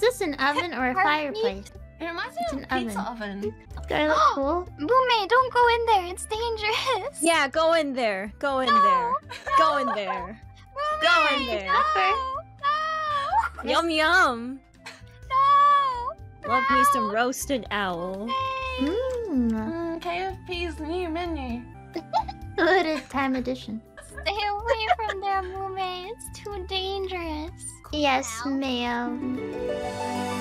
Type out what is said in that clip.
this an oven or a fireplace? It reminds me It's of an a pizza oven. Do I look cool? Moomi, don't go in there. It's dangerous. Yeah, go in there. Go in there. Go in there. Go in there. No. Yum yum. No. Love me some roasted owl. Mmm. KFP's new menu. Limited time edition. Stay away from there, Moomi. It's too dangerous. Yes, ma'am.